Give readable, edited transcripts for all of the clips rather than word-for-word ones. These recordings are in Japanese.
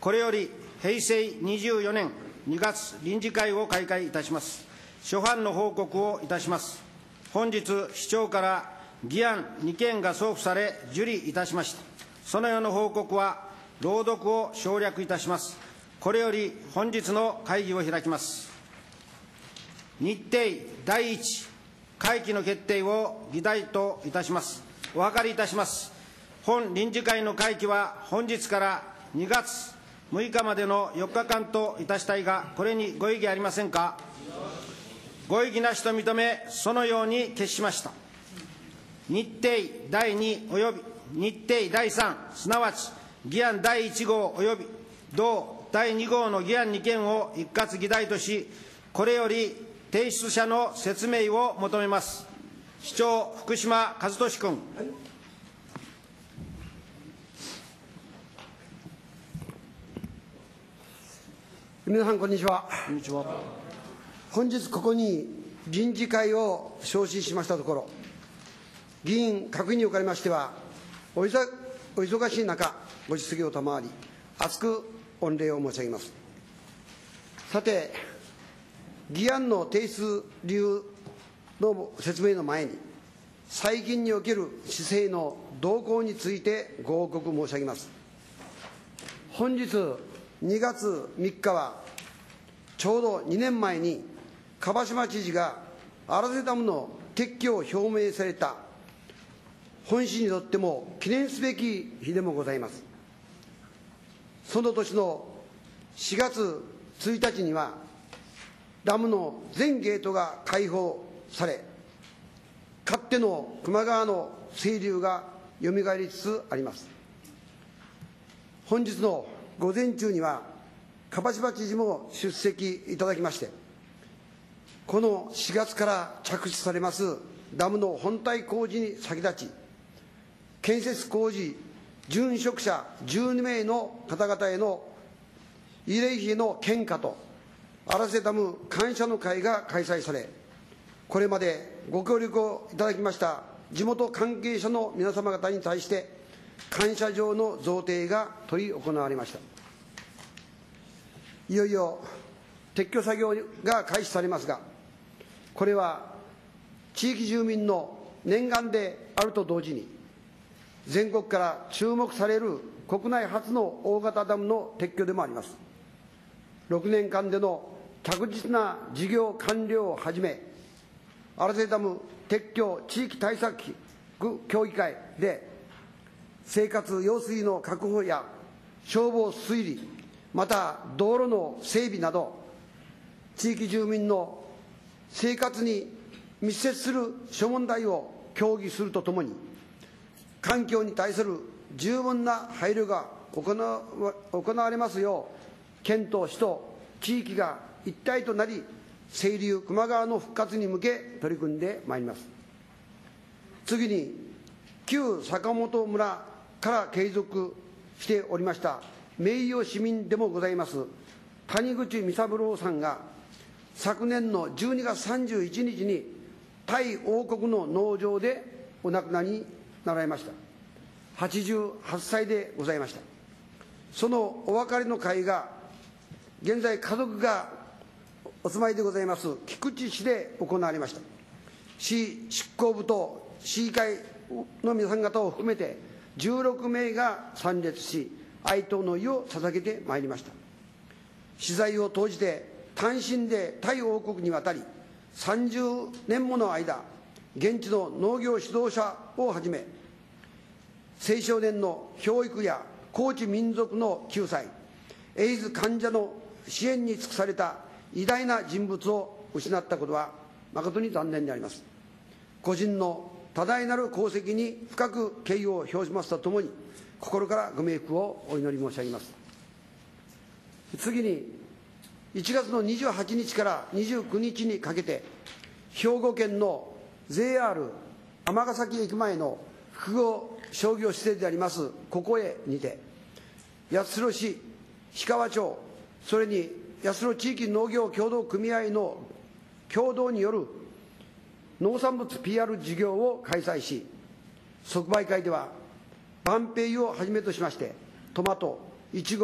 これより平成24年2月臨時会を開会いたします。諸般の報告をいたします。本日、市長から議案2件が送付され、受理いたしました。そのような報告は、朗読を省略いたします。これより本日の会議を開きます。日程第1、会期の決定を議題といたします。お諮りいたします。本臨時会の会期は本日から2月6日までの4日間といたしたいが、これにご異議ありませんか。ご異議なしと認め、そのように決しました。日程第2及び日程第3、すなわち議案第1号及び同第2号の議案2件を一括議題とし、これより提出者の説明を求めます。市長、福島和俊君。 皆さん、こんにちは。 こんにちは。 本日ここに臨時会を招集しましたところ、議員各位におかれましては、お忙しい中、ご質疑を賜り、厚く御礼を申し上げます。さて、議案の提出理由の説明の前に、最近における市政の動向についてご報告申し上げます。本日2月3日は、ちょうど2年前に蒲島知事が荒瀬ダムの撤去を表明された本市にとっても記念すべき日でもございます。その年の4月1日には、ダムの全ゲートが開放され、かつての球磨川の清流がよみがえりつつあります。本日の午前中には、蒲島知事も出席いただきまして、この4月から着手されますダムの本体工事に先立ち、建設工事殉職者12名の方々への慰霊碑の献花と、荒瀬ダム感謝の会が開催され、これまでご協力をいただきました地元関係者の皆様方に対して、感謝状の贈呈が執り行われました。いよいよ撤去作業が開始されますが、これは地域住民の念願であると同時に、全国から注目される国内初の大型ダムの撤去でもあります。6年間での着実な事業完了をはじめ、荒瀬ダム撤去地域対策協議会で、生活用水の確保や消防水利、また道路の整備など、地域住民の生活に密接する諸問題を協議するとともに、環境に対する十分な配慮が行われますよう、県と市と地域が一体となり、清流球磨川の復活に向け取り組んでまいります。次に、旧坂本村から継続しておりました名誉市民でもございます谷口美三郎さんが、昨年の12月31日にタイ王国の農場でお亡くなりになられました。88歳でございました。そのお別れの会が、現在家族がお住まいでございます菊池市で行われました。市執行部と市議会の皆さん方を含めて16名が参列し、哀悼の意を捧げてまいりました。私財を投じて単身でタイ王国に渡り、30年もの間、現地の農業指導者をはじめ、青少年の教育や高知民族の救済、エイズ患者の支援に尽くされた偉大な人物を失ったことは誠に残念であります。個人の多大なる功績に深く敬意を表しますとともに、心からご冥福をお祈り申し上げます。次に、1月の28日から29日にかけて、兵庫県の JR 尼崎駅前の複合商業施設でありますここへにて、八代市氷川町、それに八代地域農業協同組合の共同による農産物 PR 事業を開催し、即売会では晩白柚をはじめとしまして、トマト、イチゴ、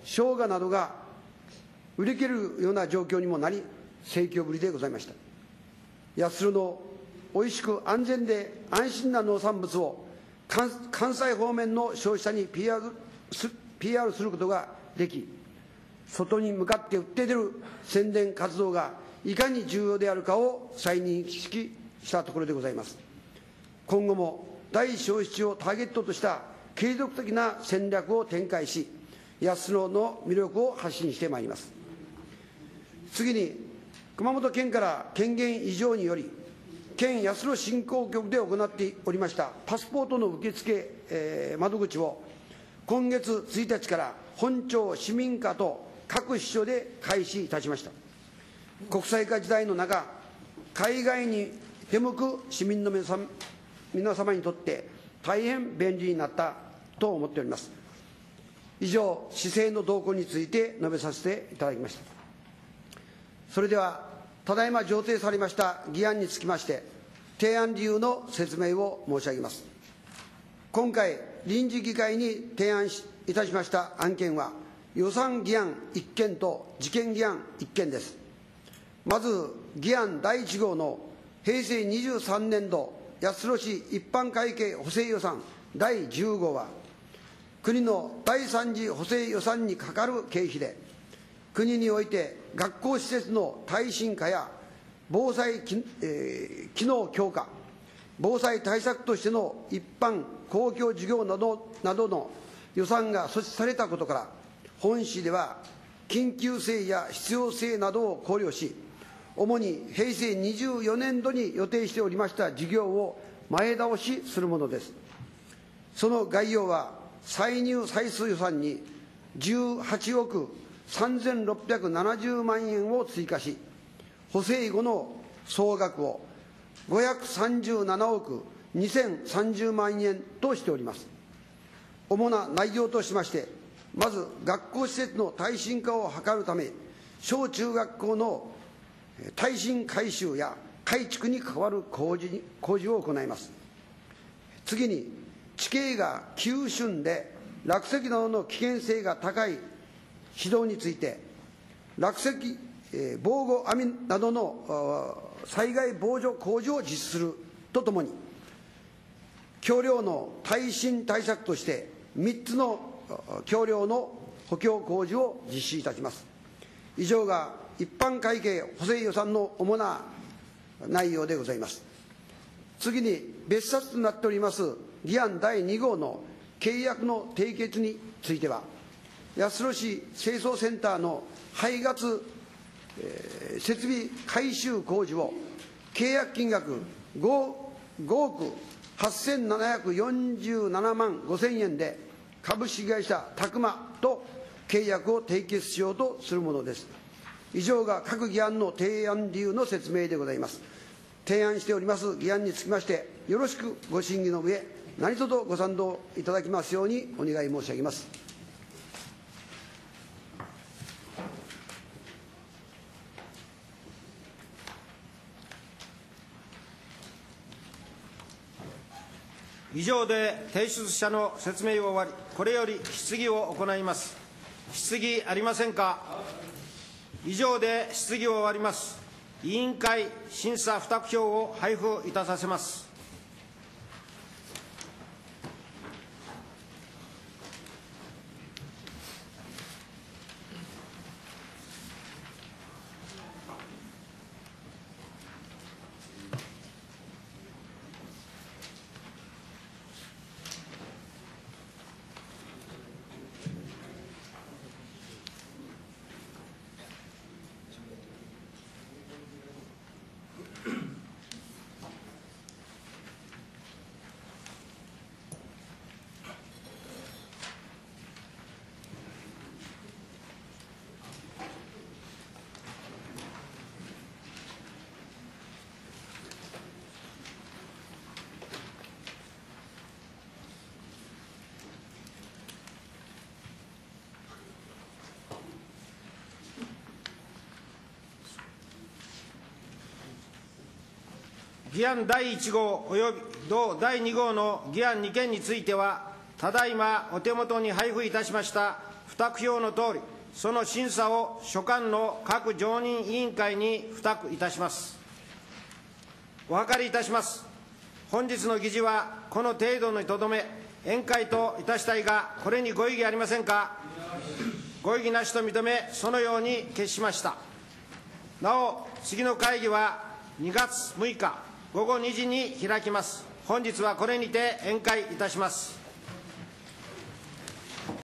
生姜などが売り切れるような状況にもなり、盛況ぶりでございました。八代のおいしく安全で安心な農産物を関西方面の消費者に PR することができ、外に向かって打って出る宣伝活動がいかに重要であるかを再認識したところでございます。今後も大消費地をターゲットとした継続的な戦略を展開し、八代の魅力を発信してまいります。次に、熊本県から権限移譲により、県八代振興局で行っておりましたパスポートの受付、窓口を今月1日から本町市民課と各支所で開始いたしました。国際化時代の中、海外に出向く市民の皆様にとって大変便利になったと思っております。以上、市政の動向について述べさせていただきました。それでは、ただいま上呈されました議案につきまして、提案理由の説明を申し上げます。今回、臨時議会に提案いたしました案件は、予算議案1件と事件議案1件です。まず、議案第1号の平成23年度八代市一般会計補正予算第10号は、国の第3次補正予算にかかる経費で、国において学校施設の耐震化や防災機能強化、防災対策としての一般公共事業などの予算が措置されたことから、本市では緊急性や必要性などを考慮し、主に平成24年度に予定しておりました事業を前倒しするものです。その概要は、歳入歳出予算に18億3670万円を追加し、補正後の総額を537億2030万円としております。主な内容としまして、まず学校施設の耐震化を図るため、小中学校の耐震改修や改築に関わる工事を行います。次に、地形が急峻で落石などの危険性が高い市道について、落石防護網などの災害防除工事を実施するとともに、橋梁の耐震対策として3つの橋梁の補強工事を実施いたします。以上が一般会計補正予算の主な内容でございます。次に、別冊となっております議案第2号の契約の締結については、八代市清掃センターの排ガス、設備改修工事を契約金額5億8747万5000円で株式会社タクマと契約を締結しようとするものです。以上が各議案の提案理由の説明でございます。提案しております議案につきまして、よろしくご審議の上、何卒ご賛同いただきますようにお願い申し上げます。 以上で提出者の説明を終わり、これより質疑を行います。質疑ありませんか。以上で質疑を終わります。委員会審査付託票を配布いたさせます。議案第1号及び同第2号の議案2件については、ただいまお手元に配布いたしました付託表のとおり、その審査を所管の各常任委員会に付託いたします。お諮りいたします。本日の議事はこの程度にとどめ、宴会といたしたいが、これにご異議ありませんか。ご異議なしと認め、そのように決しました。なお、次の会議は2月6日午後2時に開きます。本日はこれにて宴会いたします。